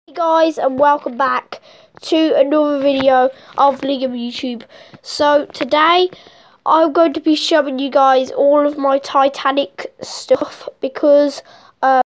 Hey guys, and welcome back to another video of Liam YouTube. So today I'm going to be showing you guys all of my Titanic stuff because